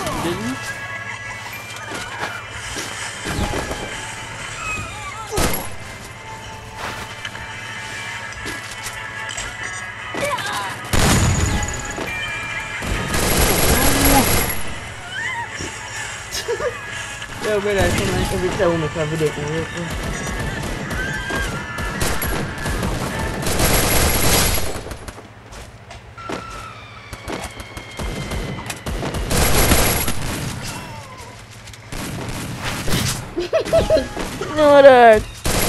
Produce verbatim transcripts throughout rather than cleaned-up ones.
Didn't? Yo, brother, I come and every time we make a video, can you work? No, that.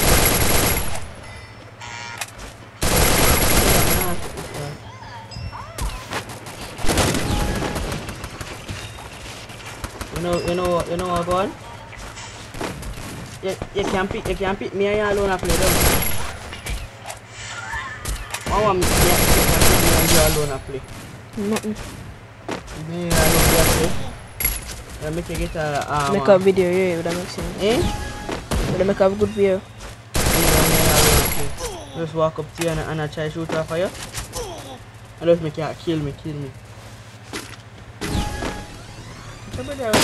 You know, you know, you know what, go on? You, you can't pick, you can't pick me and you alone and play them. I want me to pick me and you alone and play. Nothing. Me and you alone play. I make you get a armor. Make a video, yeah, would that make sense? Eh? Would that make a good video? Just walk up to you and, and I try to shoot off of you. And just make you kill me, kill me. Somebody else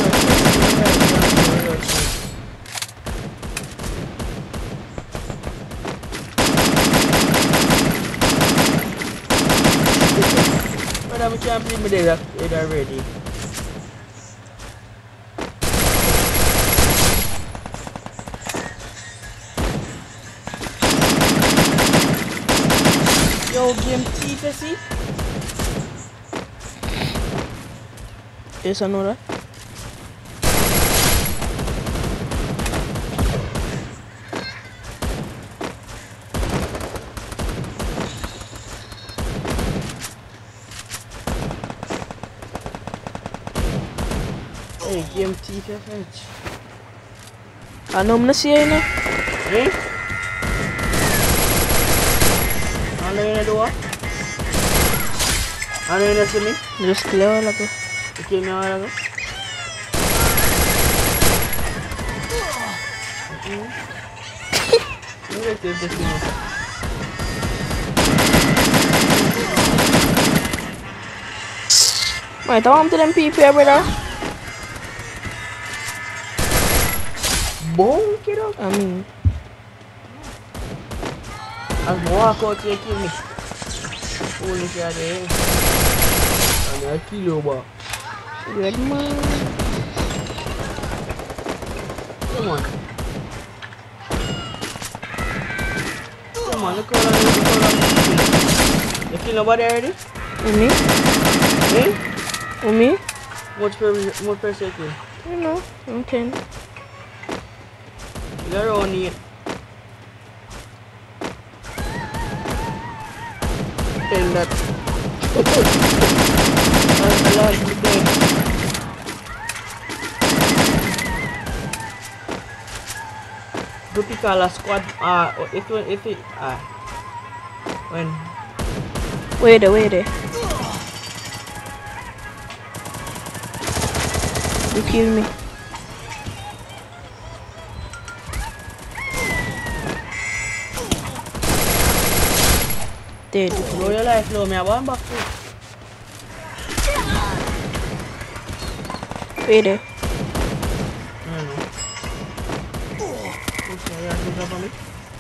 but I can't believe me there already. Yo, game T, you see? Yes, I know that. Hey, game T, you fetch. I know I'm not seeing it. Eh? I know you do what? I know you see me? Just clear like a. You kill me a while ago? You will take this thing off. Right, I want to them people here, brother. Boom, kiddo. I mean, As I walk out here, kill me. Holy shit, there. And I kill you, boy. red man. Come on. Come on, look how long, look how long. You kill nobody already? With me? Eh? With me? Much per, much per second. You know, I'm ten. You're around eight. Ten that. That's a lot to dead. Do you call a squad? Ah, uh, if it, if it, ah, uh, when? Wait there, wait there. You kill me. Dead. Blow your life, blow me. I want back to. Wait there. I don't know. Okay, you have to jump on me.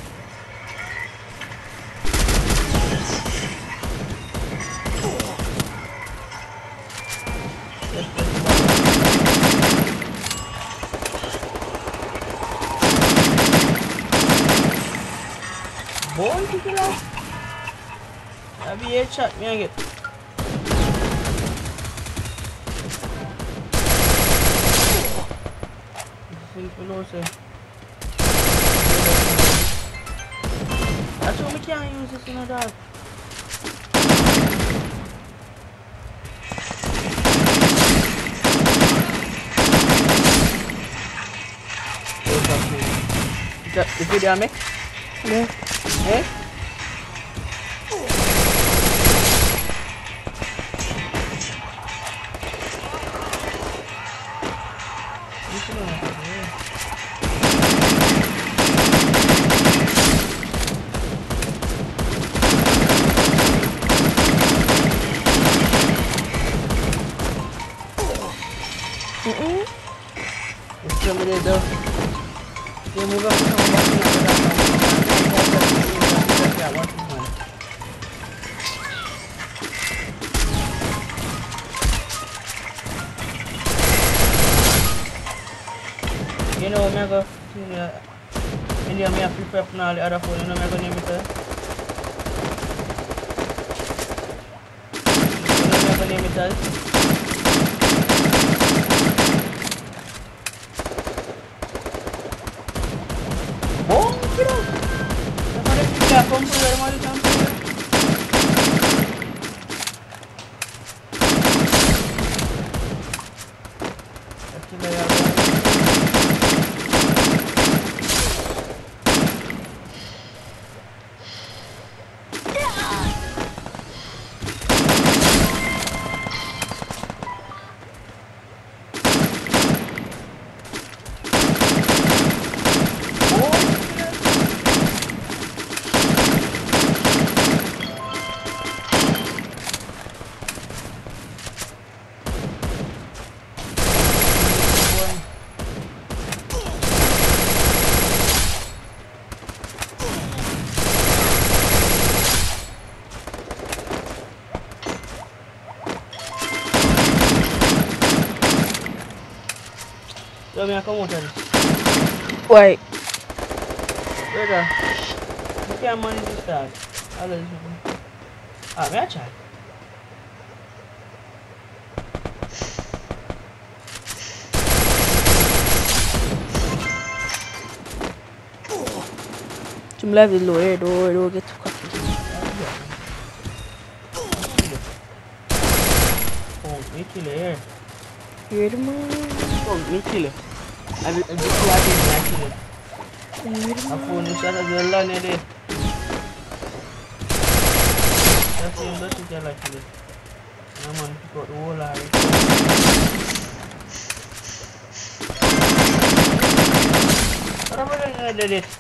Boy, pick it up. I'll be a shot, me again. Below, say. That's why we can't use this in a dark. Is it there, mate? Yeah. Eh? Mm-mm. It's still there though. They move up to come back to the You know, I'm going to India, I have to prep now the other phone, you know, I'm going to name it. You know, I'm going to name it. Oh, get out! I'm going to pick up from where I'm going to Yo, me come out of this. Why? Brother, you can't manage this dog. All of this people. Ah, me a chat. Some level low here, don't, don't get too cocky. Oh, me kill it here. Hear the man? Oh, me kill it. I just I just kill it. Hear the I man? phone is shot as well on it. That's the that's it like it. I'm on pick out the whole lot. What am I doing? I did it.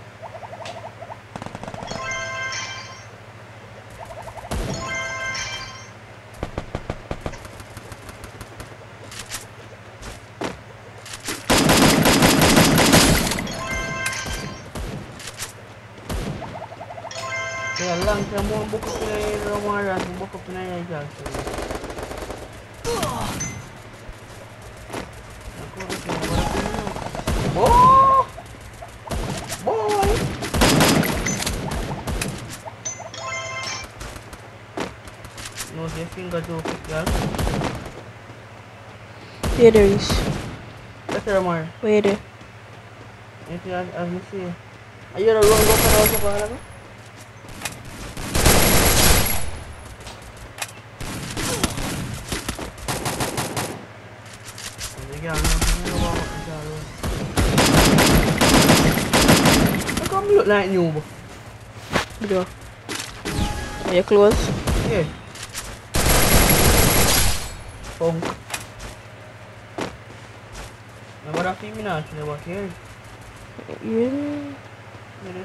Kaya lang, kaya mo buka ko na yung ramaran, buka ko na yung gas. Ako rin, wala ko na. Oh! Boy! No, the finger joke, girl. Here there is. That's a ramar. Where there? If you as me see. Are you a wrong go para sa pangalan ko? Look like new. Bro. Are you close? Yeah. Punk. Now what have you been actually about here? Yeah. Really?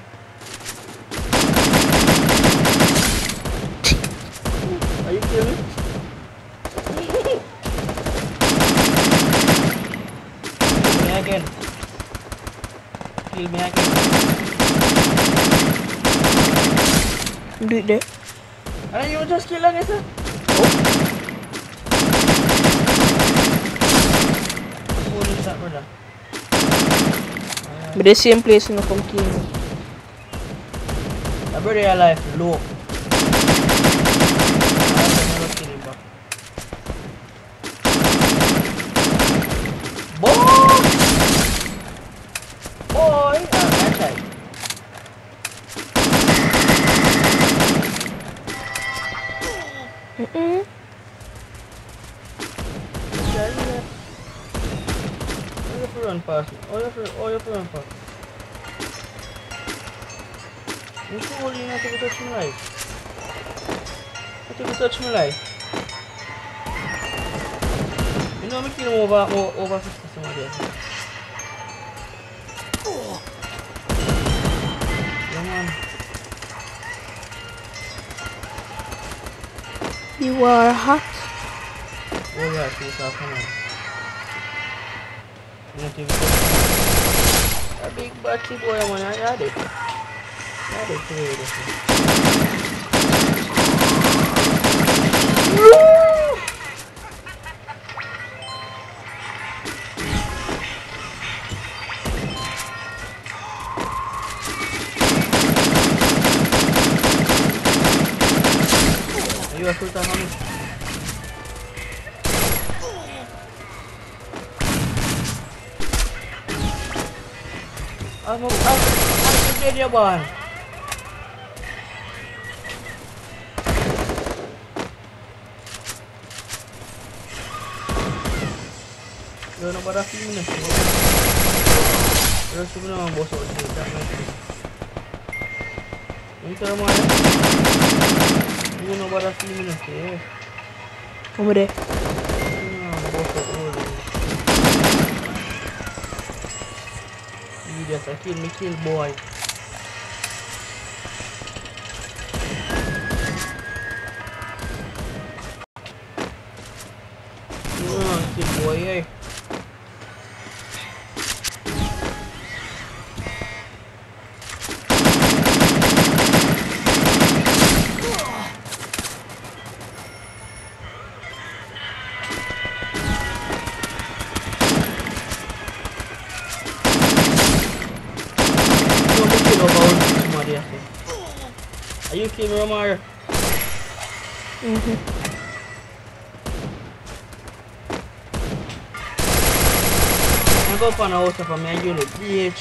Are you kidding me? Kill me again. Kill me again. Do it there. And you just kill again, sir? Oh. What is that, brother? But the same place you know come kill me. I brother your life low. I can never kill him back. Boy! Boy! Ah, that's right. Mm-mm. Oh, you have to run past me. Oh, you have to, oh, you have to run past me. You fool, you have to touch my life. You have to touch my life. You know, I'm kill him over, over, over fifty somewhere there. Yeah, man. You are hot. Oh, yeah, she's off, come on. Not even a big batty boy, man. I had it. I had it too. Are you a fruit on me? I'm a, I'm, I'm dead, ya boy. Yo no para film na siya. Pero siguro naman boso ko siya. Ito naman eh. Yo no para film na siya. Hombre. Ah, boso ko. Just a kill me kill boy. Ah, kill boy eh. Are you kidding me, Romar? Mhm. I'm going to find a house for me and you look rich.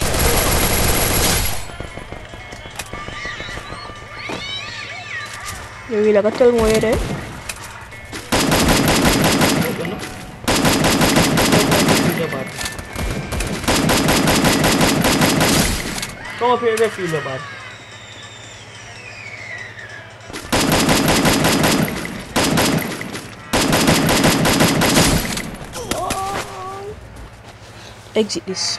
You will like a tell more there. Come up here, feel your bad. Exit this.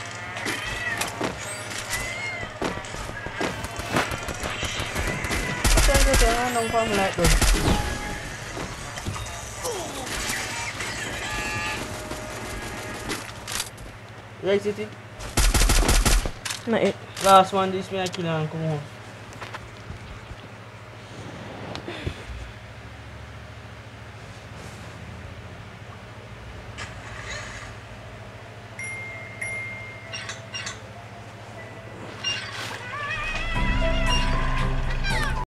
Nông phong lại rồi. You exit it? Not yet. Last one, this man kill and come home.